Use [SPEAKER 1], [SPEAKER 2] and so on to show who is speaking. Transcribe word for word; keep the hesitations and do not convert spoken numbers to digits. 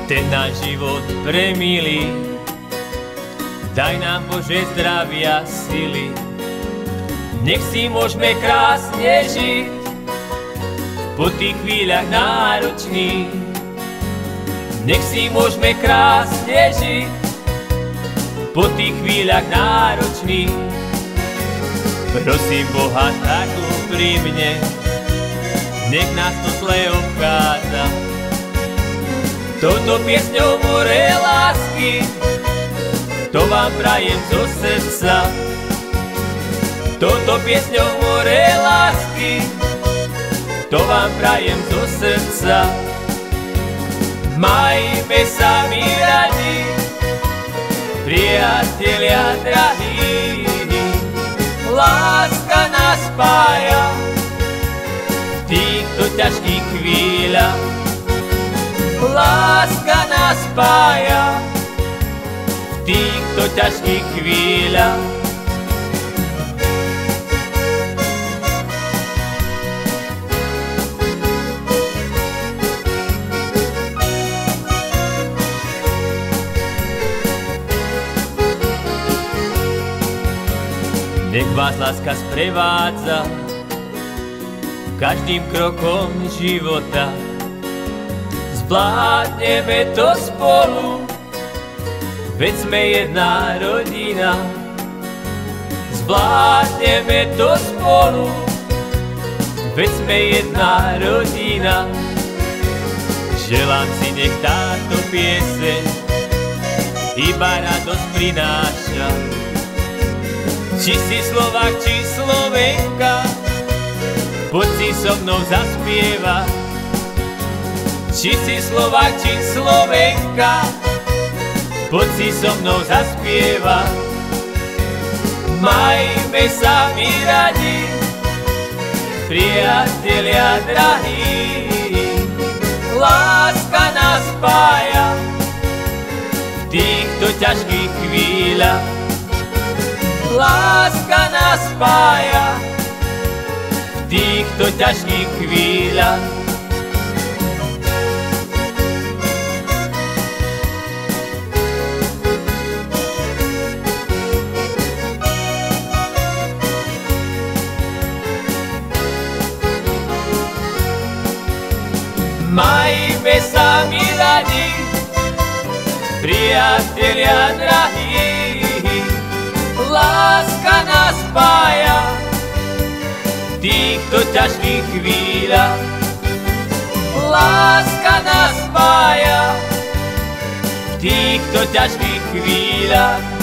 [SPEAKER 1] ten náš život premilí. Daj nám, Bože, zdravia, sily, nech si môžeme krásne žiť po tých chvíľach náročných. Nech si môžeme krásne žiť po tých chvíľach náročných. Prosím Boha tak úprimne, nech nás to zlé obchádza. Touto piesňou more lásky, to vám prajem zo srdca. Touto piesňou more lásky, to vám prajem zo srdca. Majme sa mi radi, priatelia drahí. Láska nás spája v týchto ťažkých chvíľach. Láska nás spája v týchto ťažkých chvíľach. Nech vás láska sprevádza každým krokom života. Zvládneme to spolu, veď sme jedna rodina. Zvládneme to spolu, veď sme jedna rodina. Želám si, nech táto pieseň iba radosť prináša. Či si Slovák, či Slovenka, poď si so mnou zaspievať. Či si Slovák, či Slovenka, poď si so mnou zaspievať. Majme sa mi radi, priatelia drahí. Láska nás spája v týchto ťažkých chvíľach. Láska nás spája v týchto ťažkých chvíľach. Majme sa mi radi, priatelia drahí. Láska nás spája v týchto ťažkých chvíľach. Láska nás spája v týchto ťažkých chvíľach.